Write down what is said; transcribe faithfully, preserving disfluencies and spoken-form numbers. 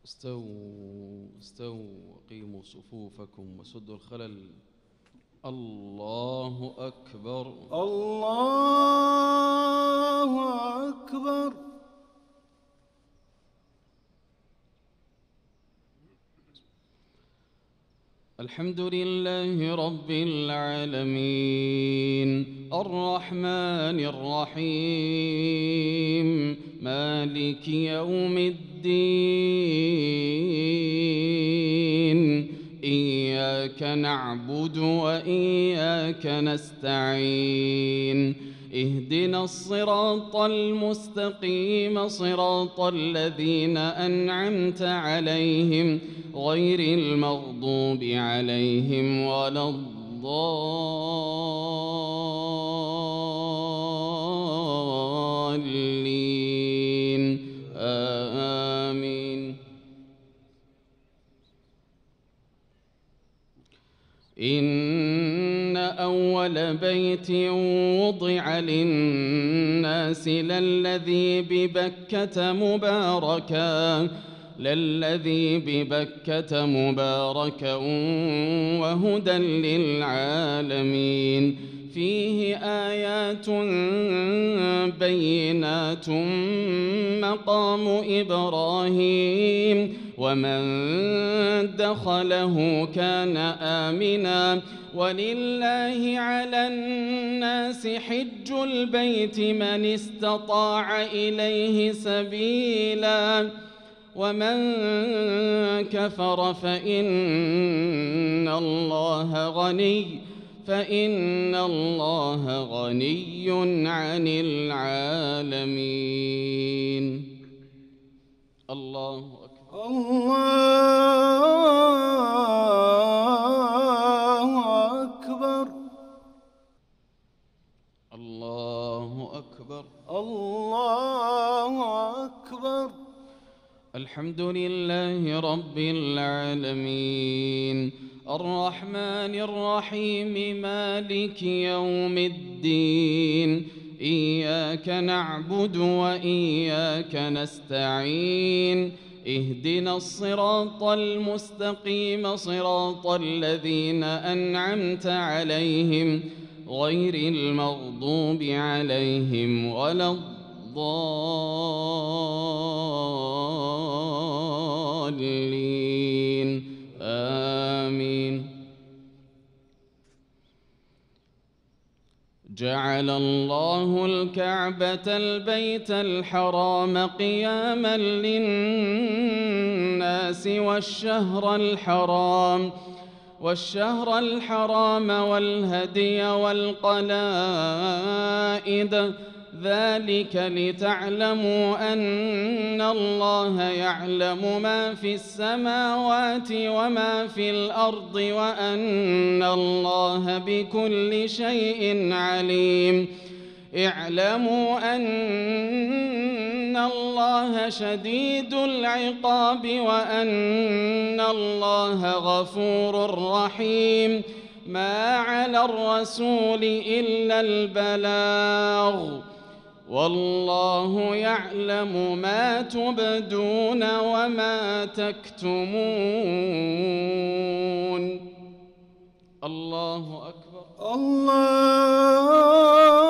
استووا استووا أقيموا صفوفكم وسدوا الخلل. الله أكبر. الله أكبر. الحمد لله رب العالمين الرحمن الرحيم مالك يوم الدين إياك نعبد وإياك نستعين اهدنا الصراط المستقيم صراط الذين أنعمت عليهم غير المغضوب عليهم ولا الضالين آمين. إن أول بيت وضع للناس للذي ببكة مباركا للذي ببكة مباركا وهدى للعالمين فيه آيات بينات مقام إبراهيم ومن دخله كان آمنا ولله على الناس حج البيت من استطاع إليه سبيلا ومن كفر فإن الله غني فإن الله غني عن العالمين. الله أكبر. الله أكبر. الله أكبر. الله أكبر. الحمد لله رب العالمين الرحمن الرحيم مالك يوم الدين إياك نعبد وإياك نستعين اهدنا الصراط المستقيم صراط الذين أنعمت عليهم غير المغضوب عليهم ولا الضالين آمين. جعل الله الكعبة البيت الحرام قياما للناس والشهر الحرام والشهر الحرام والهدي والقلائد ذلك لتعلموا أن الله يعلم ما في السماوات وما في الأرض وأن الله بكل شيء عليم. اعلموا أن الله شديد العقاب وأن الله غفور رحيم. ما على الرسول إلا البلاغ والله يعلم ما تبدون وما تكتمون. الله أكبر. الله